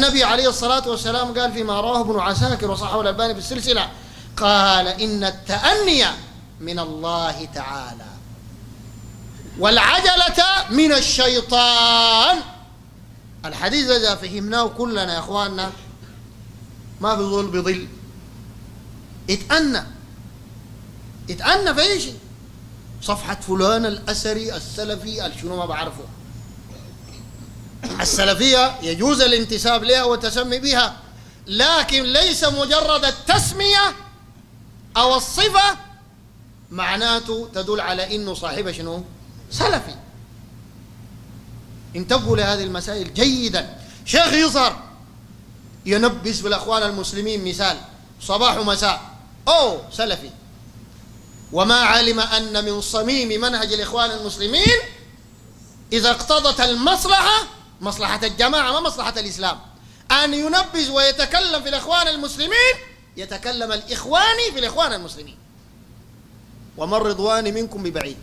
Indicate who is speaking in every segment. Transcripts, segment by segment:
Speaker 1: النبي عليه الصلاة والسلام قال فيما رواه ابن عساكر وصححه الألباني في السلسلة، قال إن التأني من الله تعالى والعجلة من الشيطان. الحديث إذا فهمناه كلنا يا إخواننا ما بظل بظل. اتأنى في أي شيء، صفحة فلان الأثري السلفي الشنو ما بعرفه. السلفية يجوز الانتساب لها والتسمي بها، لكن ليس مجرد التسمية أو الصفة معناته تدل على إنه صاحب شنو؟ سلفي. انتبهوا لهذه المسائل جيدا. شيخ يظهر ينبس بالأخوان المسلمين مثال صباح ومساء أو سلفي، وما علم أن من صميم منهج الإخوان المسلمين إذا اقتضت المصلحة، مصلحة الجماعة ما مصلحة الإسلام، أن ينبز ويتكلم في الإخوان المسلمين، يتكلم الإخواني في الإخوان المسلمين، وما الرضوان منكم ببعيد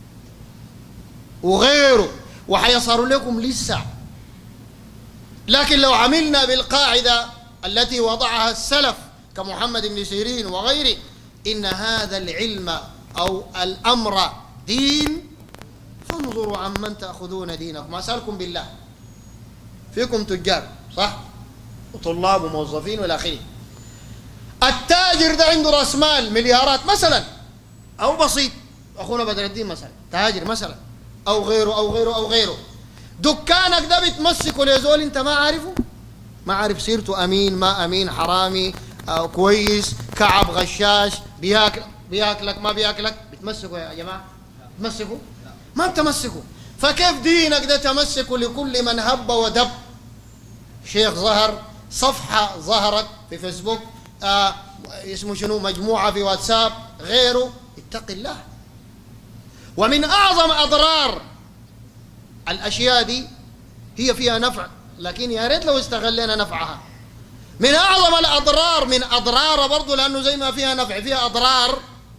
Speaker 1: وغيره، وحيصار لكم لسه. لكن لو عملنا بالقاعدة التي وضعها السلف كمحمد بن سيرين وغيره، إن هذا العلم أو الأمر دين، فانظروا عمن تأخذون دينكم. أسألكم بالله، فيكم تجار صح وطلاب وموظفين والى اخره، التاجر ده عنده راس مال مليارات مثلا، او بسيط، اخونا بدر الدين مثلا تاجر مثلا، او غيره او غيره او غيره، دكانك ده بتمسكه لزول انت ما عارفه، ما عارف سيرته، امين ما امين، حرامي أو كويس، كعب غشاش، بياكلك ما بياكلك، بتمسكه يا جماعه؟ بتمسكه؟ ما بتمسكه. فكيف دينك ده تمسكه لكل من هب ودب؟ شيخ ظهر، صفحة ظهرت في فيسبوك، اسمه شنو، مجموعة في واتساب، غيره، اتق الله. ومن أعظم أضرار الأشياء دي، هي فيها نفع لكن يا ريت لو استغلنا نفعها. من أعظم الأضرار، من أضرار برضو لأنه زي ما فيها نفع فيها أضرار،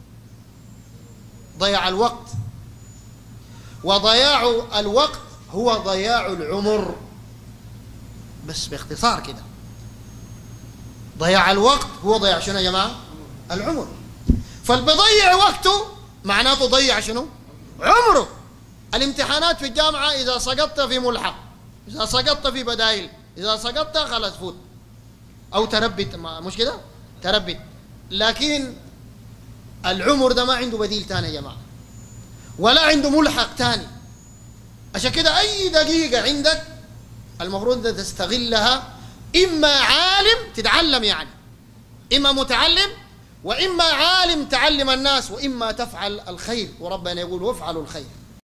Speaker 1: ضياع الوقت. وضياع الوقت هو ضياع العمر، بس باختصار كده، ضياع الوقت هو ضياع شنو يا جماعة؟ العمر. فالبضيع وقته معناته ضيع شنو؟ عمره. الامتحانات في الجامعة إذا سقطت في ملحق، إذا سقطت في بدائل، إذا سقطت خلاص فوت، أو تربت، مش كده؟ تربت. لكن العمر ده ما عنده بديل تاني يا جماعة، ولا عنده ملحق تاني. عشان كده أي دقيقة عندك المفروض أن تستغلها، إما عالم تتعلم يعني، إما متعلم، وإما عالم تعلم الناس، وإما تفعل الخير، وربنا يقول وافعلوا الخير.